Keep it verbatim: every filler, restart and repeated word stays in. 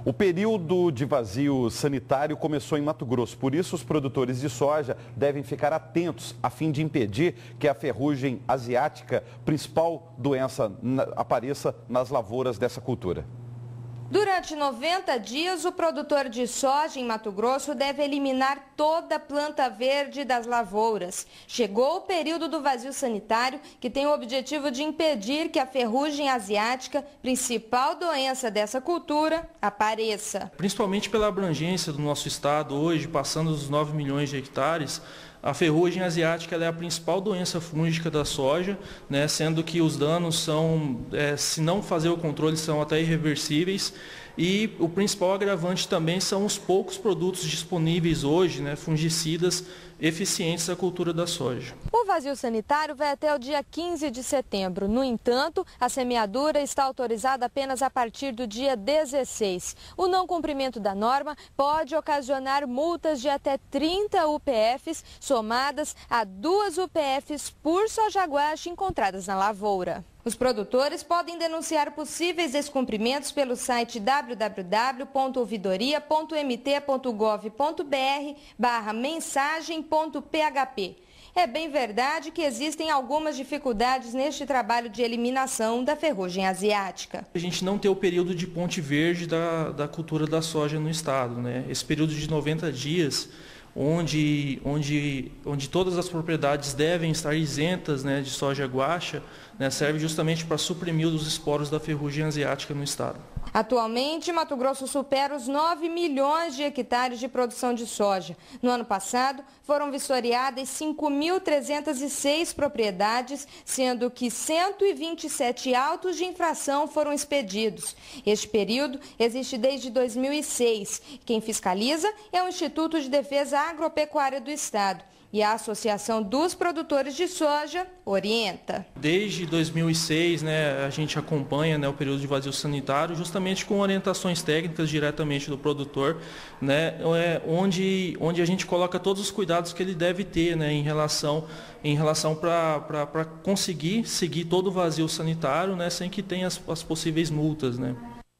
O período de vazio sanitário começou em Mato Grosso, por isso os produtores de soja devem ficar atentos a fim de impedir que a ferrugem asiática, principal doença, apareça nas lavouras dessa cultura. Durante noventa dias, o produtor de soja em Mato Grosso deve eliminar toda a planta verde das lavouras. Chegou o período do vazio sanitário, que tem o objetivo de impedir que a ferrugem asiática, principal doença dessa cultura, apareça. Principalmente pela abrangência do nosso estado hoje, passando dos nove milhões de hectares, a ferrugem asiática ela é a principal doença fúngica da soja, né, sendo que os danos são, é, se não fazer o controle, são até irreversíveis. E o principal agravante também são os poucos produtos disponíveis hoje, né, fungicidas eficientes à cultura da soja. O vazio sanitário vai até o dia quinze de setembro. No entanto, a semeadura está autorizada apenas a partir do dia dezesseis. O não cumprimento da norma pode ocasionar multas de até trinta U P Fs, somadas a duas U P Fs por soja guache encontradas na lavoura. Os produtores podem denunciar possíveis descumprimentos pelo site w w w ponto ouvidoria ponto m t ponto gov ponto b r barra mensagem ponto p h p. É bem verdade que existem algumas dificuldades neste trabalho de eliminação da ferrugem asiática. A gente não tem o período de ponte verde da, da cultura da soja no estado, né? Esse período de noventa dias, onde, onde, onde todas as propriedades devem estar isentas, né, de soja guaxa, né, serve justamente para suprimir os esporos da ferrugem asiática no estado. Atualmente, Mato Grosso supera os nove milhões de hectares de produção de soja. No ano passado, foram vistoriadas cinco mil trezentas e seis propriedades, sendo que cento e vinte e sete autos de infração foram expedidos. Este período existe desde dois mil e seis. Quem fiscaliza é o Instituto de Defesa Agropecuária do Estado. E a Associação dos Produtores de Soja orienta. Desde dois mil e seis, né, a gente acompanha, né, o período de vazio sanitário justamente com orientações técnicas diretamente do produtor, né, é, onde, onde a gente coloca todos os cuidados que ele deve ter, né, em relação, em relação para conseguir seguir todo o vazio sanitário, né, sem que tenha as, as possíveis multas, né.